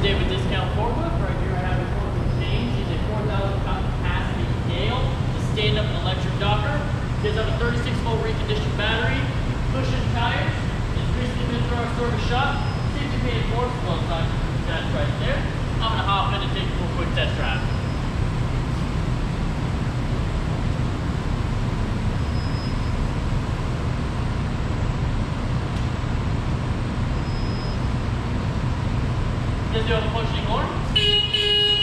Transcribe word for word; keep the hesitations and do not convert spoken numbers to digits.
David discount forklift. Right here I have a forklift change. It's a four thousand pound capacity Gale. The stand-up electric docker. It does have a thirty-six volt reconditioned battery, cushion tires. It's recently been through our service shop. Safety painted forks, well, that's right there. I'm gonna hop in and take a real quick test drive. Does it have a functioning horn?